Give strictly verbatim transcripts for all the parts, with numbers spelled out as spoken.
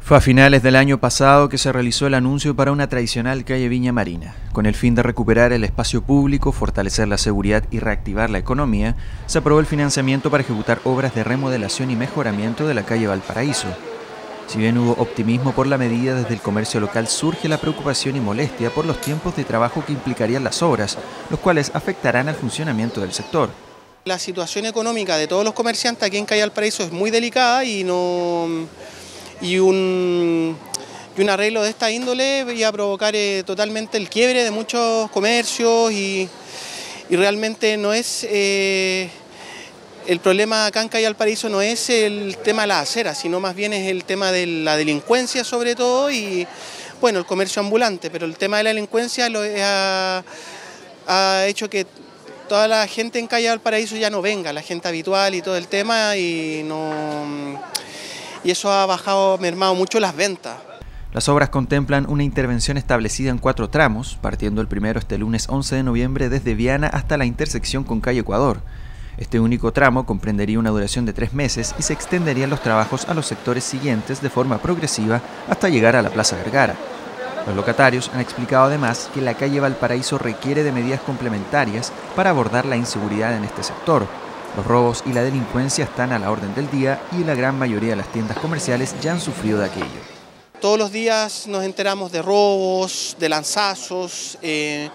Fue a finales del año pasado que se realizó el anuncio para una tradicional calle Viña Marina. Con el fin de recuperar el espacio público, fortalecer la seguridad y reactivar la economía, se aprobó el financiamiento para ejecutar obras de remodelación y mejoramiento de la calle Valparaíso. Si bien hubo optimismo por la medida, desde el comercio local surge la preocupación y molestia por los tiempos de trabajo que implicarían las obras, los cuales afectarán al funcionamiento del sector. La situación económica de todos los comerciantes aquí en calle Valparaíso es muy delicada y no... Y un, y un arreglo de esta índole iba a provocar eh, totalmente el quiebre de muchos comercios y, y realmente no es, eh, el problema acá en calle Valparaíso no es el tema de las aceras, sino más bien es el tema de la delincuencia sobre todo y bueno, el comercio ambulante, pero el tema de la delincuencia lo, ha, ha hecho que toda la gente en calle Valparaíso ya no venga, la gente habitual y todo el tema y no... y eso ha bajado, mermado mucho las ventas. Las obras contemplan una intervención establecida en cuatro tramos, partiendo el primero este lunes once de noviembre desde Viana hasta la intersección con calle Ecuador. Este único tramo comprendería una duración de tres meses y se extenderían los trabajos a los sectores siguientes de forma progresiva hasta llegar a la Plaza Vergara. Los locatarios han explicado además que la calle Valparaíso requiere de medidas complementarias para abordar la inseguridad en este sector. Los robos y la delincuencia están a la orden del día y la gran mayoría de las tiendas comerciales ya han sufrido de aquello. Todos los días nos enteramos de robos, de lanzazos, eh,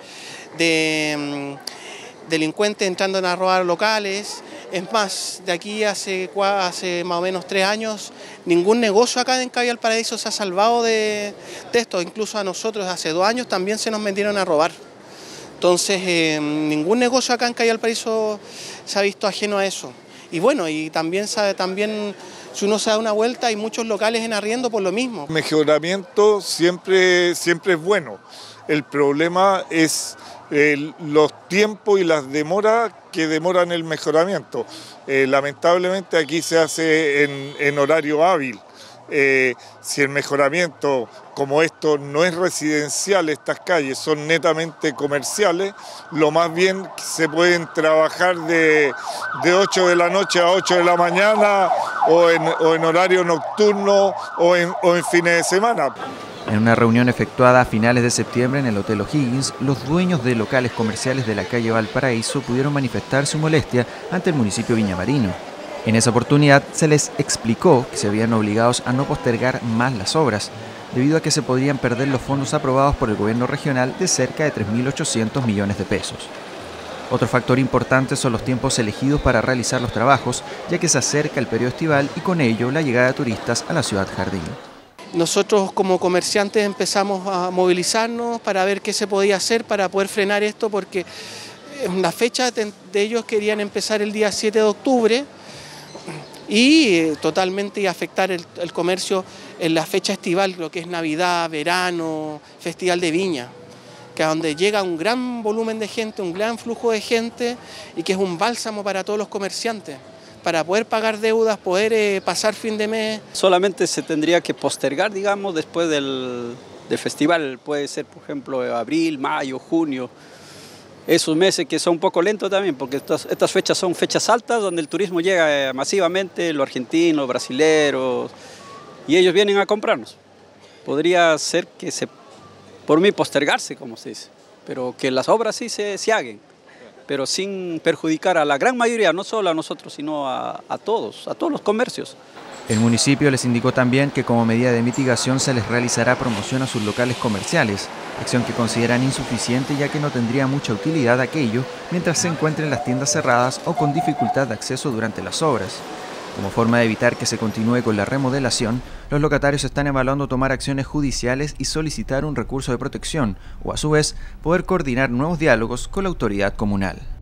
de mm, delincuentes entrando a robar locales. Es más, de aquí hace, hace más o menos tres años, ningún negocio acá en calle Valparaíso se ha salvado de, de esto. Incluso a nosotros hace dos años también se nos metieron a robar. Entonces, eh, ningún negocio acá en calle Valparaíso se ha visto ajeno a eso. Y bueno, y también, sabe, también si uno se da una vuelta, hay muchos locales en arriendo por lo mismo. Mejoramiento siempre, siempre es bueno. El problema es eh, los tiempos y las demoras que demoran el mejoramiento. Eh, lamentablemente aquí se hace en, en horario hábil. Eh, si el mejoramiento, como esto no es residencial, estas calles son netamente comerciales, lo más bien se pueden trabajar de, de ocho de la noche a ocho de la mañana o en, o en horario nocturno o en, o en fines de semana. En una reunión efectuada a finales de septiembre en el Hotel O'Higgins, los dueños de locales comerciales de la calle Valparaíso pudieron manifestar su molestia ante el municipio Viña Marino. En esa oportunidad se les explicó que se veían obligados a no postergar más las obras, debido a que se podrían perder los fondos aprobados por el gobierno regional de cerca de tres mil ochocientos millones de pesos. Otro factor importante son los tiempos elegidos para realizar los trabajos, ya que se acerca el periodo estival y con ello la llegada de turistas a la ciudad jardín. Nosotros como comerciantes empezamos a movilizarnos para ver qué se podía hacer para poder frenar esto, porque la fecha de ellos querían empezar el día siete de octubre, y eh, totalmente afectar el, el comercio en la fecha estival, lo que es Navidad, verano, Festival de Viña, que es donde llega un gran volumen de gente, un gran flujo de gente y que es un bálsamo para todos los comerciantes, para poder pagar deudas, poder eh, pasar fin de mes. Solamente se tendría que postergar, digamos, después del, del festival, puede ser, por ejemplo, abril, mayo, junio. Esos meses que son un poco lentos también, porque estas, estas fechas son fechas altas donde el turismo llega masivamente, los argentinos, los brasileros, y ellos vienen a comprarnos. Podría ser que se, por mí, postergarse, como se dice, pero que las obras sí se, se hagan, pero sin perjudicar a la gran mayoría, no solo a nosotros, sino a, a todos, a todos los comercios. El municipio les indicó también que como medida de mitigación se les realizará promoción a sus locales comerciales, acción que consideran insuficiente ya que no tendría mucha utilidad aquello mientras se encuentren las tiendas cerradas o con dificultad de acceso durante las obras. Como forma de evitar que se continúe con la remodelación, los locatarios están evaluando tomar acciones judiciales y solicitar un recurso de protección o a su vez poder coordinar nuevos diálogos con la autoridad comunal.